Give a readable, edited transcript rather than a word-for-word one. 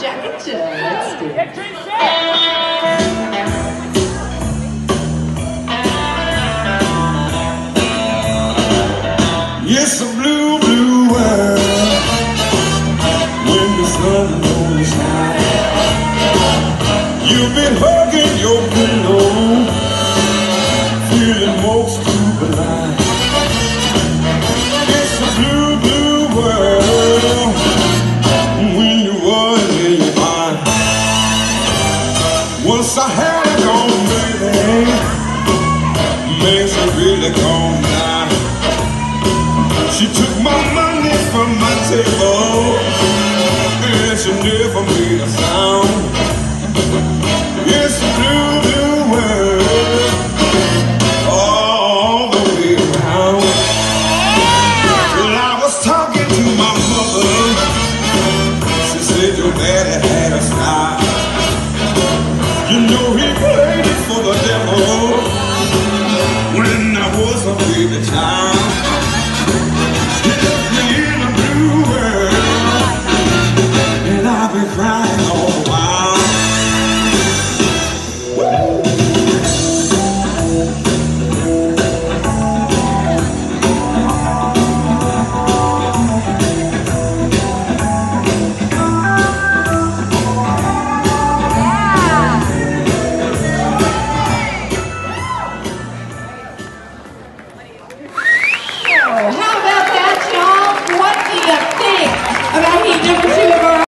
Jack and Jill. Let's do it. It's a blue, blue world when the sun don't shine. You've been hugging your pillow, feeling most too blind. It's a blue, blue world when you was in your mind. Once I had it on, baby, makes it really gone now. She took my money from my table, and she never made a sound. It's a blue, blue world all the way around. Well, I was talking to my mother. She said your daddy